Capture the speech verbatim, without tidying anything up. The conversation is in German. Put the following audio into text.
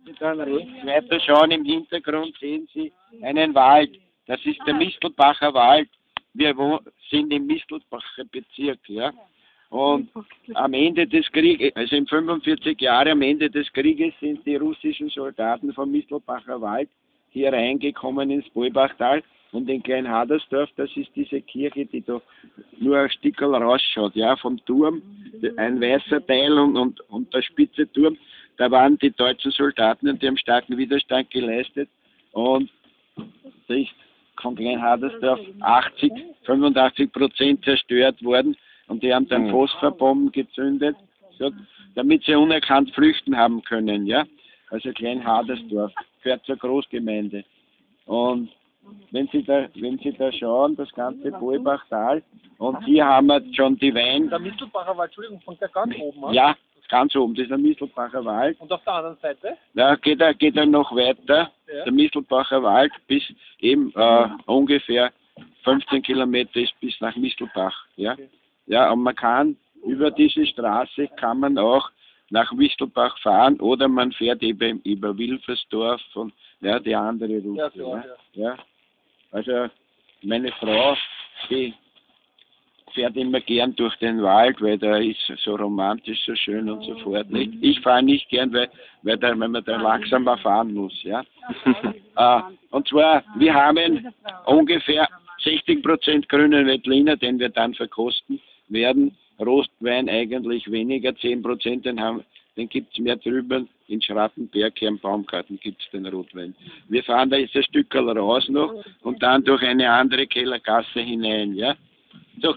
Sie dann rechts weiter schauen, im Hintergrund sehen Sie einen Wald. Das ist der Mistelbacher Wald. Wir sind im Mistelbacher Bezirk, ja. Und am Ende des Krieges, also in fünfundvierzig Jahren am Ende des Krieges, sind die russischen Soldaten vom Mistelbacher Wald hier reingekommen ins Bollbachtal. Und in Klein-Hadersdorf, das ist diese Kirche, die da nur ein Stückchen rausschaut, ja, vom Turm, ein weißer Teil und, und, und der spitze Turm. Da waren die deutschen Soldaten und die haben starken Widerstand geleistet. Und da ist von Klein-Hadersdorf achtzig, fünfundachtzig Prozent zerstört worden. Und die haben dann Phosphorbomben gezündet, so, damit sie unerkannt flüchten haben können, ja. Also Klein-Hadersdorf gehört zur Großgemeinde. Und wenn Sie da, wenn Sie da schauen, das ganze Bollbachtal, und hier haben wir schon die Wein. Der Mistelbacher Wald, Entschuldigung, fängt der ganz oben an? Ja, ganz oben, das ist der Mistelbacher Wald. Und auf der anderen Seite? Da geht er, geht er noch weiter, Ja. der Mistelbacher Wald, bis eben äh, ungefähr fünfzehn Kilometer ist bis nach Mistelbach. Ja, Okay. ja, und man kann über diese Straße kann man auch nach Mistelbach fahren oder man fährt eben über Wilfersdorf und ja, die andere Route. Ja, klar, ja. Ja. Also meine Frau, die fährt immer gern durch den Wald, weil da ist so romantisch, so schön und so fort. Ich fahre nicht gern, weil, weil, da, weil man da langsamer fahren muss. Ja. äh, und zwar, wir haben ungefähr sechzig Prozent grünen Veltliner, den wir dann verkosten werden. Rostwein eigentlich weniger, zehn Prozent, den, haben, den gibt es mehr drüben. In Schrattenberg, hier im Baumgarten gibt es den Rotwein. Wir fahren da jetzt ein Stück raus noch und dann durch eine andere Kellergasse hinein. Ja? So.